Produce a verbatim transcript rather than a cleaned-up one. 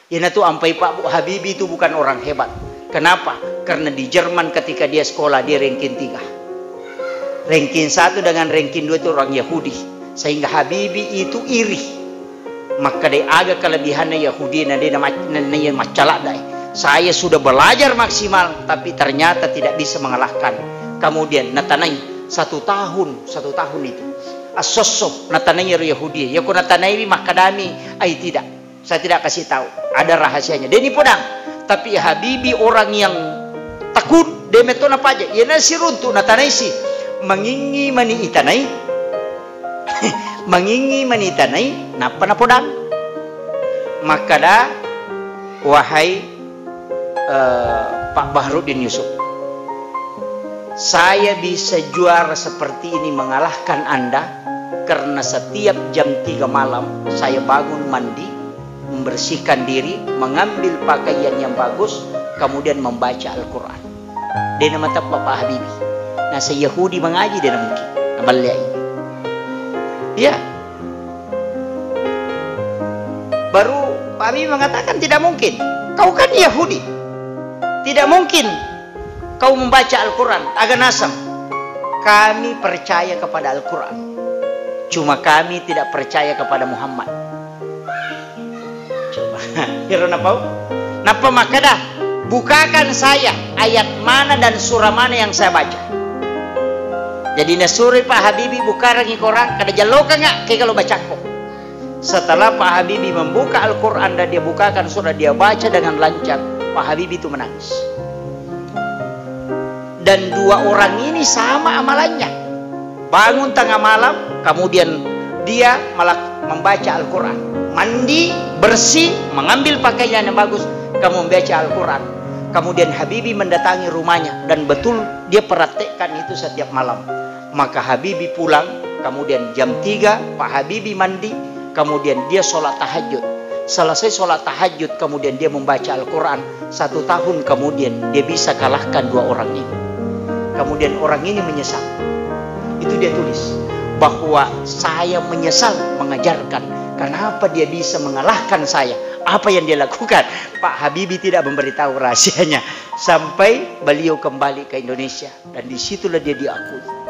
Ini tuh ampai Pak Habibie itu bukan orang hebat. Kenapa? Karena di Jerman ketika dia sekolah dia ranking tiga. Ranking satu dengan ranking dua itu orang Yahudi. Sehingga Habibie itu iri. Maka dia agak kelebihannya Yahudi. Nah dia namanya macalah dai. Saya sudah belajar maksimal, tapi ternyata tidak bisa mengalahkan. Kemudian Natanai satu tahun, satu tahun itu. Asosoh Natanai Yahudi. Ya kok Natanai makadami? Ay tidak. Saya tidak kasih tahu. Ada rahasianya. Dia ini pedang. Tapi Habibie orang yang takut. Dia meton apa aja. Ya nasi runtuh Natanai sih. Mengingi mani itanai. Mengingi mani itanai. Napa na pedang? Maka dah wahai uh, Pak Bahrudin Yusuf, saya bisa juara seperti ini mengalahkan Anda karena setiap jam tiga malam saya bangun mandi, membersihkan diri, mengambil pakaian yang bagus, kemudian membaca Al-Quran. Dia nama tepat Pak Habibie. Nah, se Yahudi mengaji dia mungkin. Nabalai. Ya. Baru Pak Habibie mengatakan tidak mungkin. Kau kan Yahudi. Tidak mungkin kau membaca Al-Quran. Agak nasam. Kami percaya kepada Al-Quran. Cuma kami tidak percaya kepada Muhammad. Coba. Hiro napau? Napa maka dah? Bukakan saya ayat mana dan surah mana yang saya baca. Jadi nasuri Pak Habibie buka rangi korang. Kada jaloka nggak kayak kalau baca kok. Setelah Pak Habibie membuka Al-Quran dan dia bukakan surah, dia baca dengan lancar, Pak Habibie itu menangis. Dan dua orang ini sama amalannya. Bangun tengah malam, kemudian dia malah membaca Al-Quran. Mandi, bersih, mengambil pakaian yang bagus, kamu membaca Al-Quran. Kemudian Habibie mendatangi rumahnya dan betul dia praktekkan itu setiap malam. Maka Habibie pulang, kemudian jam tiga Pak Habibie mandi, kemudian dia sholat tahajud. Selesai sholat tahajud, kemudian dia membaca Al-Quran. Satu tahun kemudian dia bisa kalahkan dua orang ini. Kemudian orang ini menyesal. Itu dia tulis bahwa saya menyesal mengajarkan. Kenapa dia bisa mengalahkan saya? Apa yang dia lakukan? Pak Habibie tidak memberitahu rahasianya sampai beliau kembali ke Indonesia dan disitulah dia diakui.